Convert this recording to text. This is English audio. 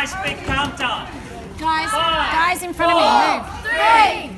nice big countdown. Guys in front of me, move. 4, 3,